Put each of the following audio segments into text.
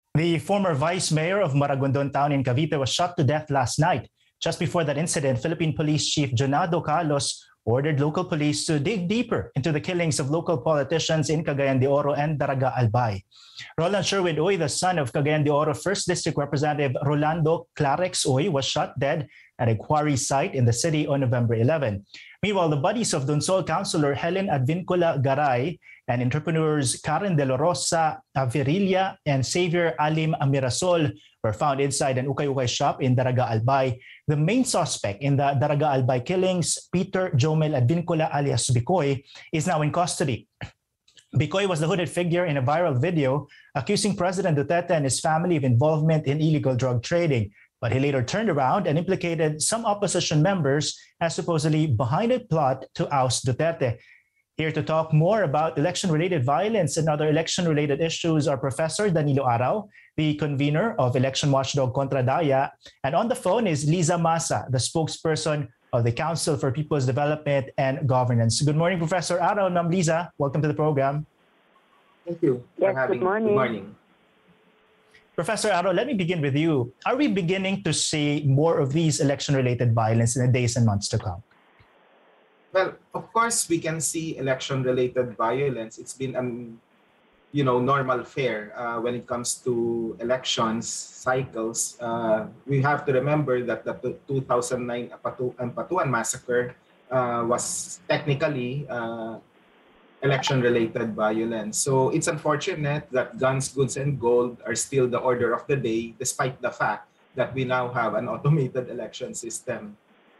The former vice mayor of Maragondon town in Cavite was shot to death last night. Just before that incident, Philippine Police Chief Jonado Carlos ordered local police to dig deeper into the killings of local politicians in Cagayan de Oro and Daraga Albay. Roland Sherwin Uy, the son of Cagayan de Oro 1st District Representative Rolando Clarex Uy, was shot dead at a quarry site in the city on November 11. Meanwhile, the bodies of Donsol Councilor Helen Advincula Garay and entrepreneurs Karen De La Rosa Avirilla and Xavier Alim Amirasol were found inside an ukay-ukay shop in Daraga Albay. The main suspect in the Daraga Albay killings, Peter Jomel Advincula alias Bicoy, is now in custody. Bicoy was the hooded figure in a viral video accusing President Duterte and his family of involvement in illegal drug trading. But he later turned around and implicated some opposition members as supposedly behind a plot to oust Duterte. Here to talk more about election-related violence and other election-related issues are Professor Danilo Arao, the convener of election watchdog Kontra Daya, and on the phone is Liza Maza, the spokesperson of the Council for People's Development and Governance. Good morning, Professor Arao. Ma'am Liza, welcome to the program. Thank you for having me. Good morning. Professor Arao, let me begin with you. Are we beginning to see more of these election-related violence in the days and months to come? Well, of course, we can see election-related violence. It's been, normal fare when it comes to elections cycles. We have to remember that the 2009 Ampatuan massacre was technically election-related violence. So it's unfortunate that guns, goods, and gold are still the order of the day, despite the fact that we now have an automated election system.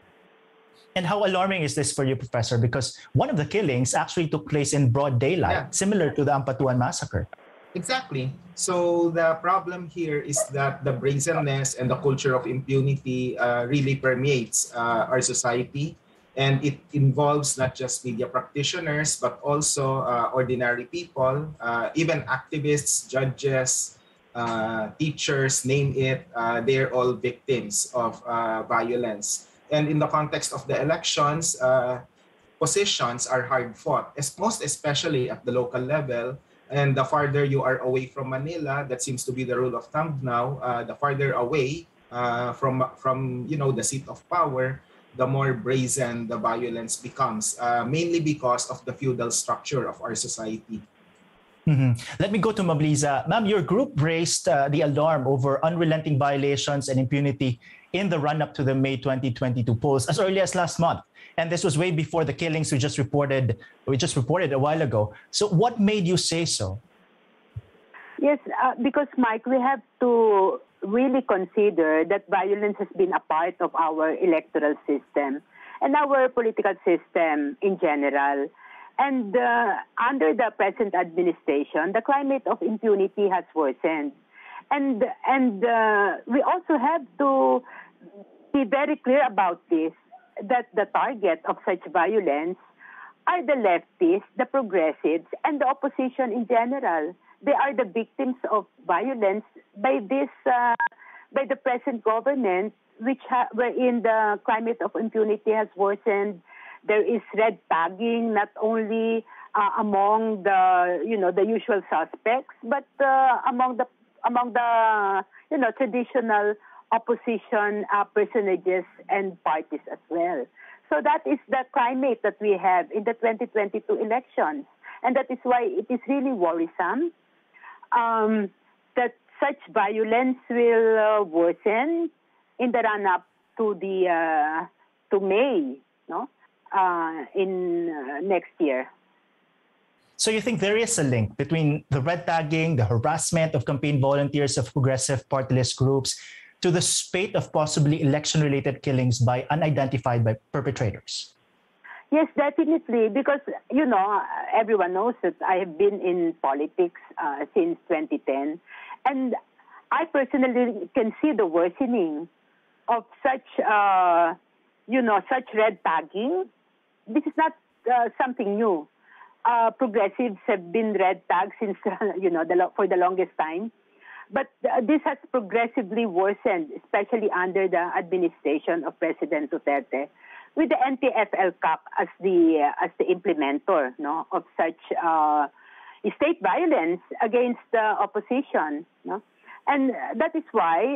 And how alarming is this for you, Professor? Because one of the killings actually took place in broad daylight, similar to the Ampatuan massacre. Exactly. So the problem here is that the brazenness and the culture of impunity really permeates our society. And it involves not just media practitioners, but also ordinary people, even activists, judges, teachers, name it, they're all victims of violence. And in the context of the elections, positions are hard fought, most especially at the local level. And the farther you are away from Manila, that seems to be the rule of thumb now, the farther away from the seat of power, the more brazen the violence becomes, mainly because of the feudal structure of our society. Let me go to Ma'am Liza. Ma'am, your group raised the alarm over unrelenting violations and impunity in the run-up to the May 2022 polls as early as last month. And this was way before the killings we just reported a while ago. So what made you say so? Yes, because, Mike, we have to really consider that violence has been a part of our electoral system and our political system in general. And under the present administration, the climate of impunity has worsened. And we also have to be very clear about this, that the target of such violence are the leftists, the progressives, and the opposition in general. They are the victims of violence by the present government, wherein the climate of impunity has worsened. There is red tagging not only among the usual suspects, but among the traditional opposition personages and parties as well. So that is the climate that we have in the 2022 elections, and that is why it is really worrisome that such violence will worsen in the run-up to May, in next year. So you think there is a link between the red tagging, the harassment of campaign volunteers of progressive party list groups, to the spate of possibly election-related killings by unidentified perpetrators? Yes, definitely, because, everyone knows that I have been in politics since 2010, and I personally can see the worsening of such, such red tagging. This is not something new. Progressives have been red tagged since, for the longest time. But this has progressively worsened, especially under the administration of President Duterte, with the NTF-ELCAC as the implementer of such state violence against the opposition. And that is why,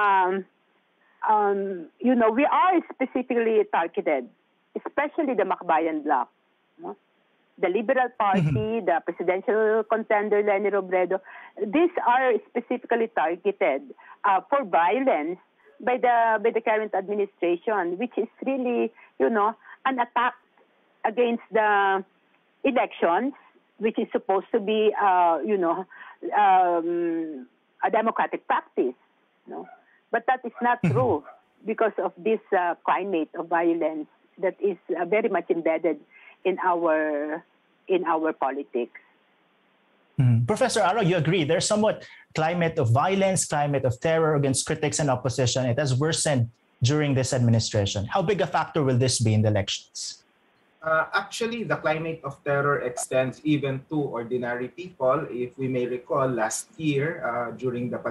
we are specifically targeted, especially the Macbayan bloc. No? The Liberal Party, the presidential contender Leni Robredo, these are specifically targeted for violence by the current administration, which is really, an attack against the elections, which is supposed to be, a democratic practice. No? But that is not true because of this climate of violence that is very much embedded in our politics. Professor Arao, you agree there's somewhat climate of violence, climate of terror against critics and opposition. It has worsened during this administration. How big a factor will this be in the elections? Actually, the climate of terror extends even to ordinary people. If we may recall, last year during the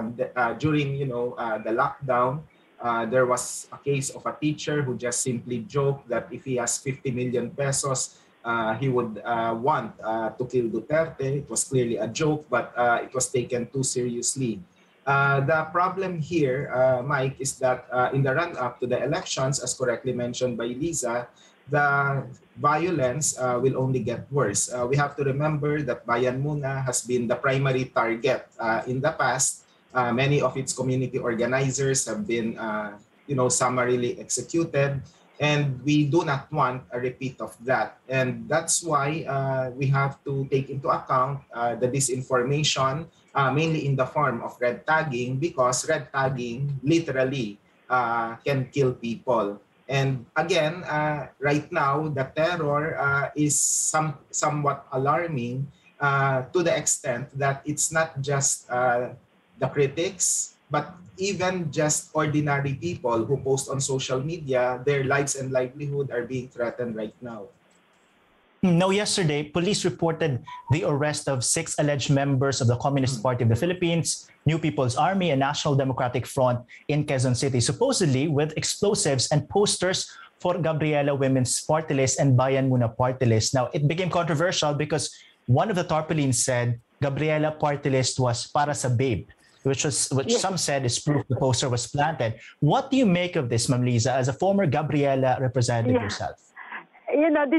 lockdown, there was a case of a teacher who just simply joked that if he has 50 million pesos, he would want to kill Duterte. It was clearly a joke, but it was taken too seriously. The problem here, Mike, is that in the run-up to the elections, as correctly mentioned by Liza, the violence will only get worse. We have to remember that Bayan Muna has been the primary target in the past. Many of its community organizers have been, summarily executed, and we do not want a repeat of that. And that's why we have to take into account the disinformation, mainly in the form of red tagging, because red tagging literally can kill people. And again, right now, the terror is somewhat alarming to the extent that it's not just the critics, but even just ordinary people who post on social media, their lives and livelihood are being threatened right now. Now, yesterday, police reported the arrest of 6 alleged members of the Communist Party of the Philippines, New People's Army, and National Democratic Front in Quezon City, supposedly with explosives and posters for Gabriela Women's Party List and Bayan Muna Party List. Now, it became controversial because one of the tarpaulins said Gabriela Party List was para sa babe, which some said is proof the poster was planted. What do you make of this, Ma'am Liza, as a former Gabriela representative yourself? This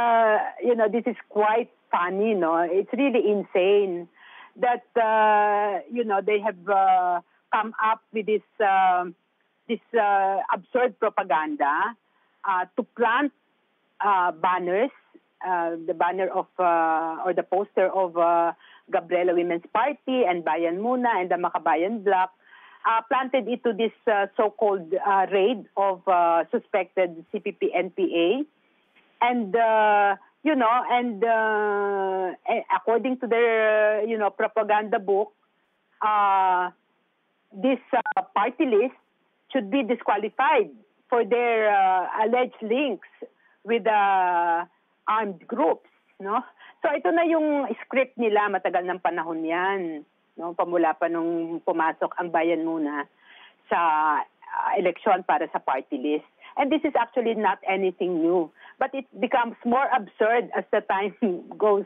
is quite funny, no? It's really insane that, they have come up with this absurd propaganda to plant banners, the banner of, or the poster of Gabriela Women's Party and Bayan Muna and the Makabayan Bloc, planted into this so-called raid of suspected CPP-NPA. And, according to their, propaganda book, this party list should be disqualified for their alleged links with armed groups, no? So ito na yung script nila, matagal ng panahon yan, no? Pamula pa nung pumasok ang Bayan Muna sa eleksyon para sa party list. And this is actually not anything new. But it becomes more absurd as the time goes,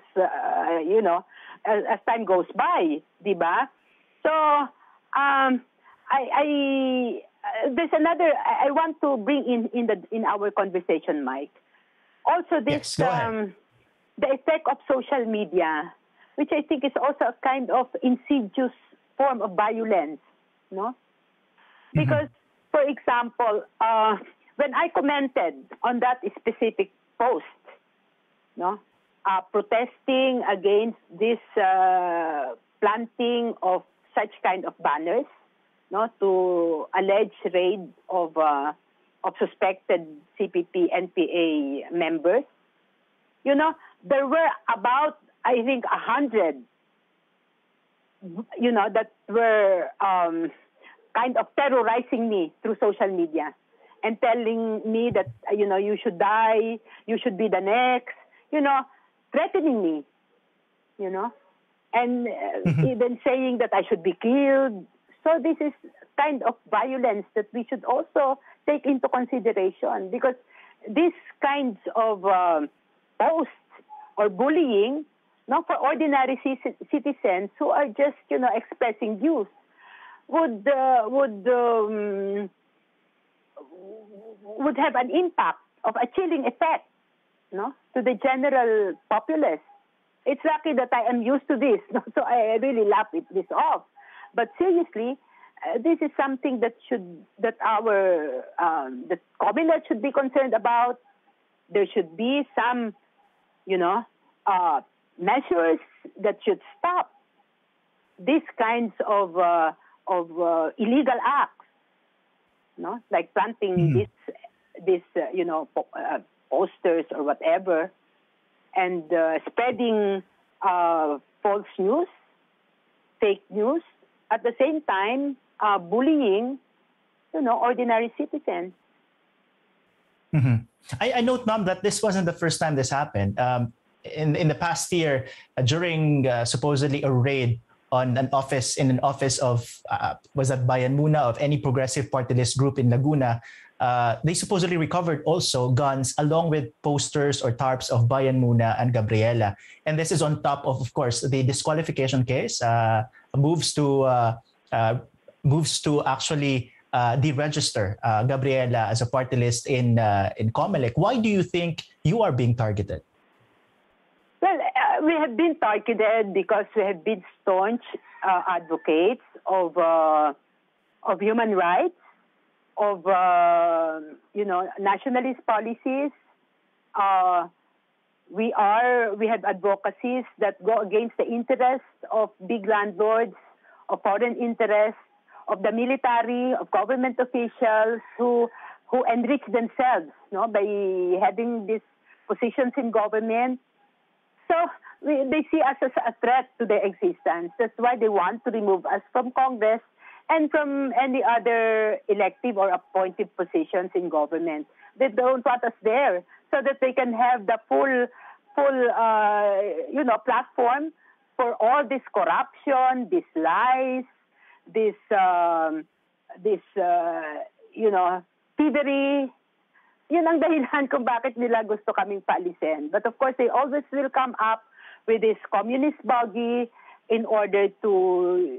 as time goes by, di ba? So, there's another, I want to bring in our conversation, Mike. Also, this, the effect of social media, which I think is also a kind of insidious form of violence, no? Because, for example, when I commented on that specific post, no, protesting against this planting of such kind of banners, no, to alleged raid of suspected CPP-NPA members, there were about, I think, 100, that were kind of terrorizing me through social media. And telling me that, you should die, you should be the next, threatening me, and even saying that I should be killed. So this is kind of violence that we should also take into consideration, because these kinds of posts or bullying, for ordinary citizens who are just, expressing views, would have an impact of a chilling effect, no, to the general populace. It's lucky that I am used to this, no? So I really laugh this off. But seriously, this is something that our the COMELEC should be concerned about. There should be some, measures that should stop these kinds of illegal acts, no, like planting this posters or whatever, and spreading false news, fake news. At the same time, bullying, ordinary citizens. Mm-hmm. I note, ma'am, that this wasn't the first time this happened. In the past year, during supposedly a raid on an office of was that Bayan Muna of any progressive party list group in Laguna, they supposedly recovered also guns along with posters or tarps of Bayan Muna and Gabriela. And this is on top of course, the disqualification case, moves to actually deregister Gabriela as a party list in COMELEC. Why do you think you are being targeted? Well, we have been targeted because we have been staunch advocates of human rights, of nationalist policies. We have advocacies that go against the interests of big landlords, of foreign interests, of the military, of government officials who enrich themselves, by having these positions in government. So they see us as a threat to their existence. That's why they want to remove us from Congress and from any other elective or appointed positions in government. They don't want us there so that they can have the full platform for all this corruption, these lies, this thievery. Yun ang dahilan kung bakit nila gusto kaming paalisin. But of course, they always will come up with this communist buggy in order to,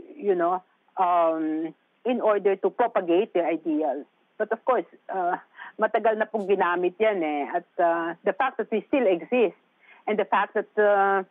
propagate their ideals. But of course, matagal na pong ginamit yan eh. At the fact that we still exist and the fact that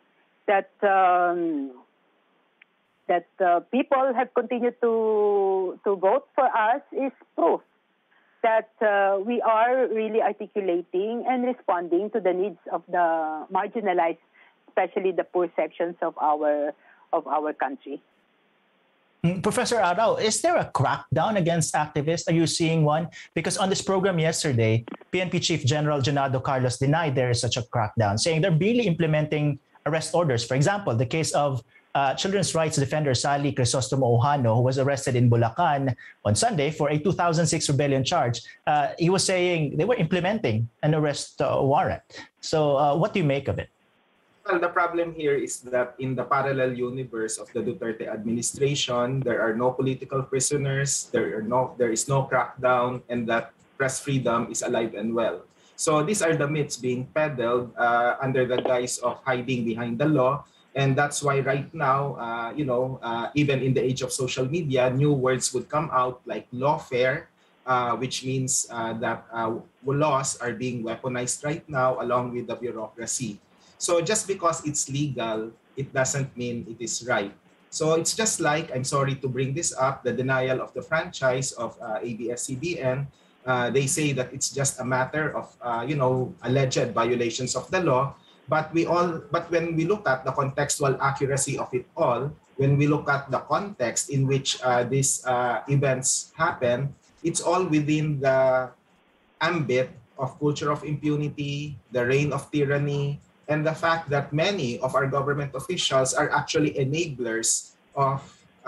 people have continued to vote for us is proof that we are really articulating and responding to the needs of the marginalized, especially the poor sections of our country. Professor Arao, is there a crackdown against activists? Are you seeing one? Because on this program yesterday, PNP Chief General Jonado Carlos denied there is such a crackdown, saying they're really implementing arrest orders. For example, the case of children's rights defender Sally Crisostomo Ojano, who was arrested in Bulacan on Sunday for a 2006 rebellion charge. He was saying they were implementing an arrest warrant. So what do you make of it? Well, the problem here is that in the parallel universe of the Duterte administration, there are no political prisoners, there is no crackdown, and that press freedom is alive and well. So these are the myths being peddled under the guise of hiding behind the law. And that's why right now, even in the age of social media, new words would come out like lawfare, which means that laws are being weaponized right now along with the bureaucracy. So just because it's legal, it doesn't mean it is right. So it's just like, I'm sorry to bring this up, the denial of the franchise of ABS-CBN. They say that it's just a matter of, alleged violations of the law. But when we look at the contextual accuracy of it all, when we look at the context in which these events happen, it's all within the ambit of culture of impunity, the reign of tyranny, and the fact that many of our government officials are actually enablers of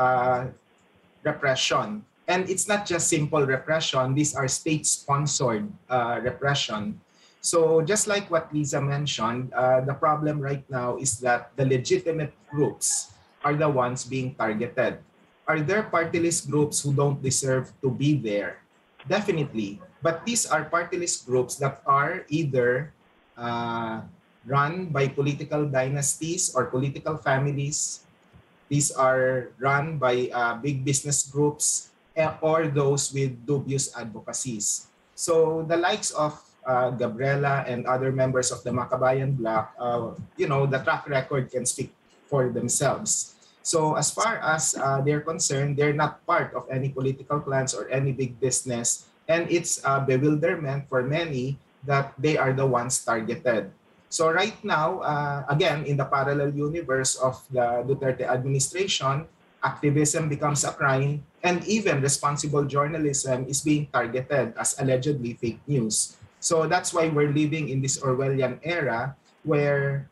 repression. And it's not just simple repression, these are state-sponsored repression. So just like what Liza mentioned, the problem right now is that the legitimate groups are the ones being targeted. Are there party list groups who don't deserve to be there? Definitely. But these are party list groups that are either run by political dynasties or political families These are run by big business groups or those with dubious advocacies. So the likes of Gabriela and other members of the Makabayan Bloc, the track record can speak for themselves. So as far as they're concerned, they're not part of any political plans or any big business. And it's bewilderment for many that they are the ones targeted. So right now, again, in the parallel universe of the Duterte administration, activism becomes a crime, and even responsible journalism is being targeted as allegedly fake news. So that's why we're living in this Orwellian era where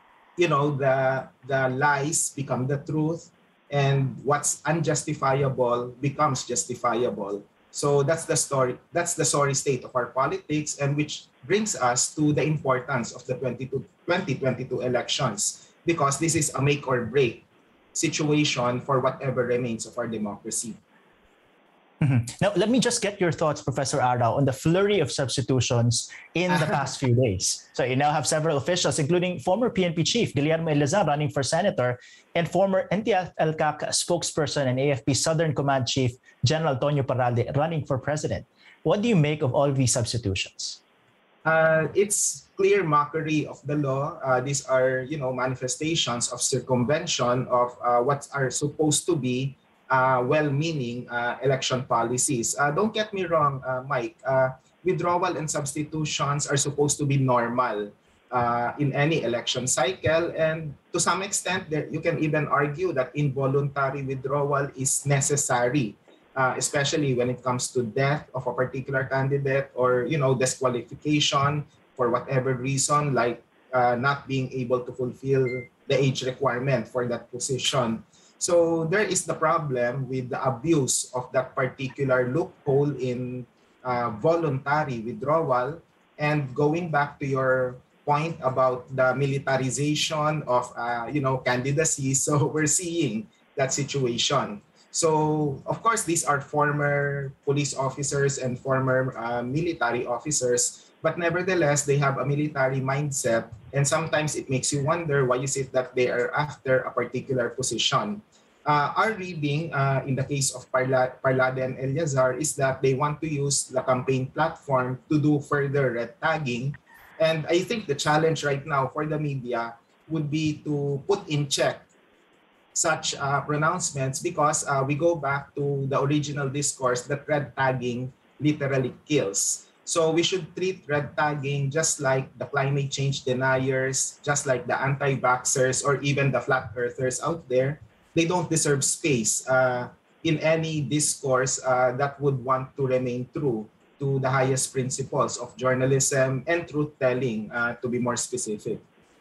the lies become the truth, and what's unjustifiable becomes justifiable. So that's the story. That's the sorry state of our politics, and which brings us to the importance of the 2022 elections, because this is a make or break situation for whatever remains of our democracy. Now, let me just get your thoughts, Professor Arao, on the flurry of substitutions in the past few days. So you now have several officials, including former PNP chief Guillermo Eleazar running for senator, and former NTF-ELCAC spokesperson and AFP Southern Command chief General Tonio Parralde running for president. What do you make of all these substitutions? It's clear mockery of the law. These are, manifestations of circumvention of what are supposed to be well-meaning election policies. Don't get me wrong, Mike. Withdrawal and substitutions are supposed to be normal in any election cycle. And to some extent, you can even argue that involuntary withdrawal is necessary, especially when it comes to death of a particular candidate or, disqualification for whatever reason, like not being able to fulfill the age requirement for that position. So there is the problem with the abuse of that particular loophole in voluntary withdrawal. And going back to your point about the militarization of, candidacy, so we're seeing that situation. So, of course, these are former police officers and former military officers, but nevertheless, they have a military mindset. And sometimes it makes you wonder why is it that they are after a particular position. Our reading in the case of Parralde and Eleazar is that they want to use the campaign platform to do further red tagging. And I think the challenge right now for the media would be to put in check such pronouncements, because we go back to the original discourse that red tagging literally kills. So we should treat red tagging just like the climate change deniers, just like the anti-vaxxers, or even the flat earthers out there. They don't deserve space in any discourse that would want to remain true to the highest principles of journalism and truth-telling, to be more specific.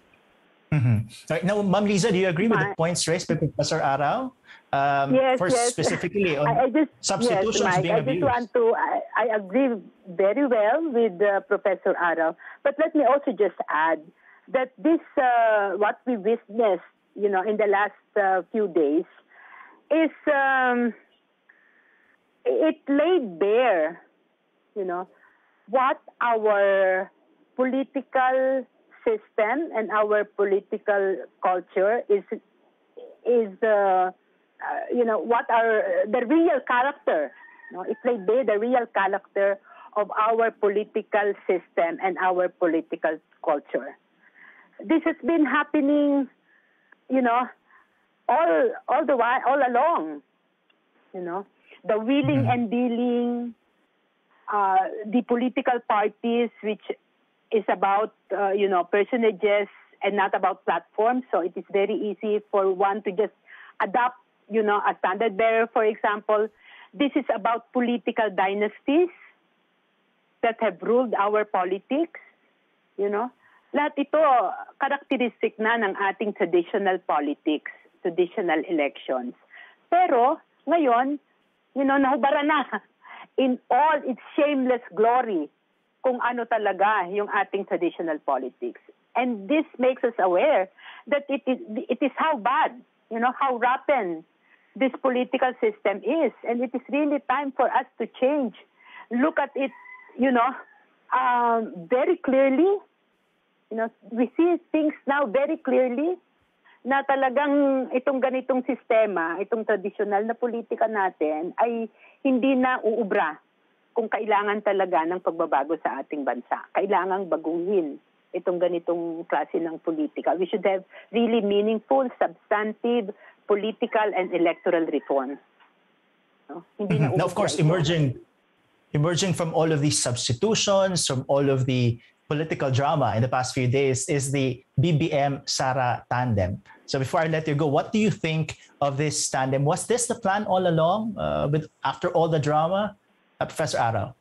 Right. Now, Ma'am Liza, do you agree with the points raised by Professor Arao? Yes. Specifically on substitutions Mike, being abused. I agree very well with Professor Arao. But let me also just add that this, what we witnessed, in the last few days, is it laid bare, what our political system and our political culture is what are the real character. It laid bare the real character of our political system and our political culture. This has been happening, all the while, all along. The wheeling and dealing, the political parties, which is about personages and not about platforms. So it is very easy for one to just adopt, a standard bearer, for example. This is about political dynasties that have ruled our politics. Lahat ito characteristic na ng ating traditional politics, traditional elections. Pero ngayon, nahubara na in all its shameless glory kung ano talaga yung ating traditional politics. And this makes us aware that it is how bad, how rotten this political system is. And it is really time for us to change. Look at it, very clearly. We see things now very clearly na talagang itong ganitong sistema, itong tradisyonal na politika natin ay hindi na uubra kung kailangan talaga ng pagbabago sa ating bansa. Kailangang baguhin itong ganitong klase ng politika. We should have really meaningful, substantive, political and electoral reforms. No? Hindi na Now, of course, emerging from all of these substitutions, from all of the political drama in the past few days is the BBM-Sara tandem. So before I let you go, what do you think of this tandem? Was this the plan all along after all the drama? Professor Arao.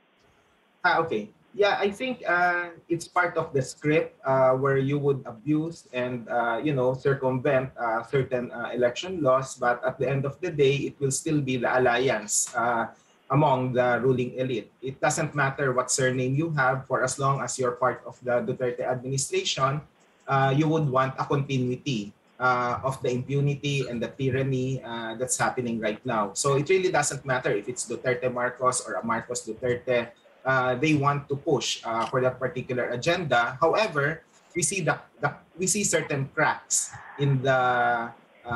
Okay. Yeah, I think it's part of the script where you would abuse and circumvent certain election laws, but at the end of the day, it will still be the alliance among the ruling elite. It doesn't matter what surname you have, for as long as you're part of the Duterte administration, you would want a continuity of the impunity and the tyranny that's happening right now. So it really doesn't matter if it's Duterte Marcos or a Marcos Duterte. They want to push for that particular agenda. However, we see certain cracks in the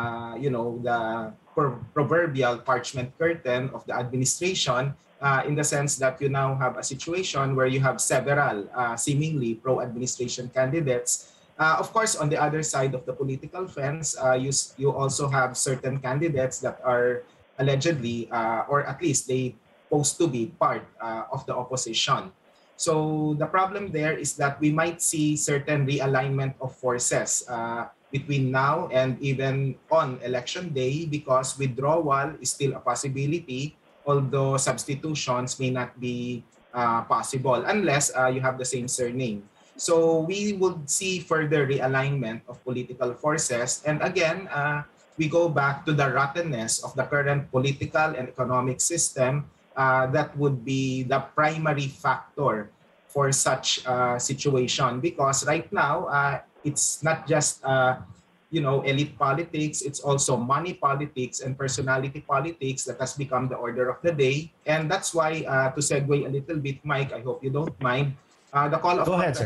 the proverbial parchment curtain of the administration, in the sense that you now have a situation where you have several seemingly pro-administration candidates. Of course, on the other side of the political fence, you also have certain candidates that are allegedly, or at least they supposed to be part of the opposition. So the problem there is that we might see certain realignment of forces between now and even on election day, because withdrawal is still a possibility, although substitutions may not be possible unless you have the same surname. So we would see further realignment of political forces. And again, we go back to the rottenness of the current political and economic system. That would be the primary factor for such situation, because right now it's not just elite politics, it's also money politics and personality politics that has become the order of the day. And that's why, to segue a little bit, Mike, I hope you don't mind, the call of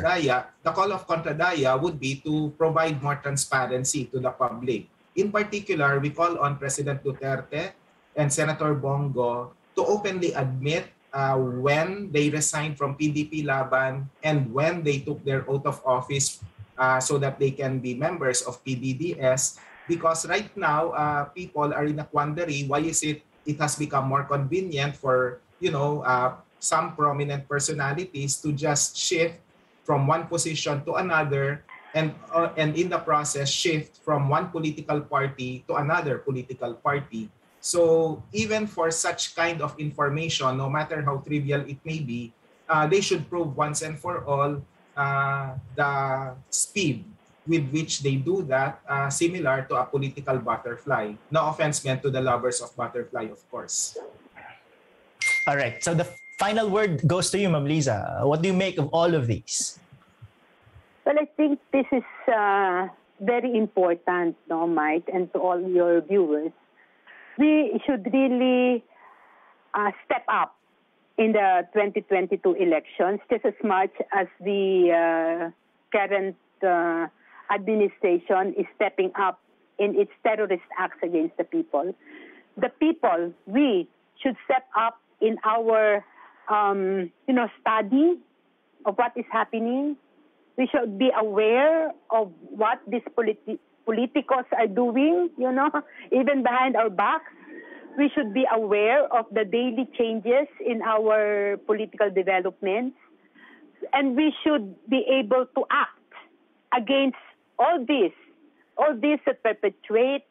Kontra Daya would be to provide more transparency to the public. In particular, we call on President Duterte and Senator Bongo to openly admit when they resigned from PDP Laban and when they took their oath of office so that they can be members of PDDS. Because right now, people are in a quandary. Why is it has become more convenient for, some prominent personalities to just shift from one position to another, and in the process shift from one political party to another political party. So even for such kind of information, no matter how trivial it may be, they should prove once and for all the speed with which they do that, similar to a political butterfly. No offense meant to the lovers of butterfly, of course. All right. So the final word goes to you, Ma'am Liza. What do you make of all of these? Well, I think this is very important, no, Mike, and to all your viewers. We should really step up in the 2022 elections just as much as the current administration is stepping up in its terrorist acts against the people. The people, we should step up in our study of what is happening. We should be aware of what these politicos are doing, even behind our backs. We should be aware of the daily changes in our political developments. And we should be able to act against all this that perpetuate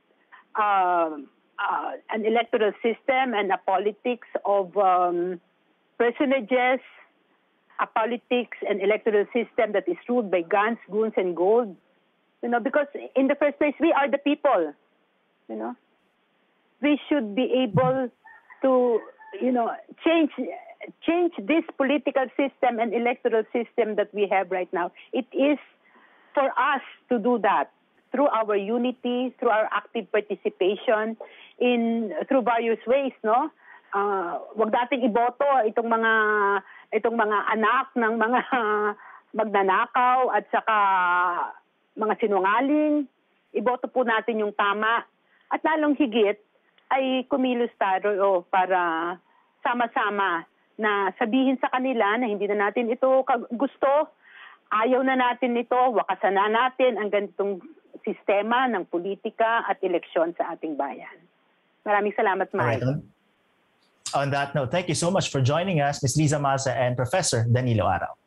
an electoral system and a politics of personages, a politics and electoral system that is ruled by guns, goons, and gold. Because in the first place, we are the people. We should be able to, change this political system and electoral system that we have right now. It is for us to do that through our unity, through our active participation through various ways, no? Wag nating iboto itong mga anak ng mga magnanakaw at saka mga sinungaling. iboto po natin yung tama. At lalong higit ay kumilos tayo para sama-sama na sabihin sa kanila na hindi na natin ito gusto, ayaw na natin ito, wakasan na natin ang ganitong sistema ng politika at eleksyon sa ating bayan. Maraming salamat, Mike. Right. On that note, thank you so much for joining us, Ms. Liza Maza and Professor Danilo Arao.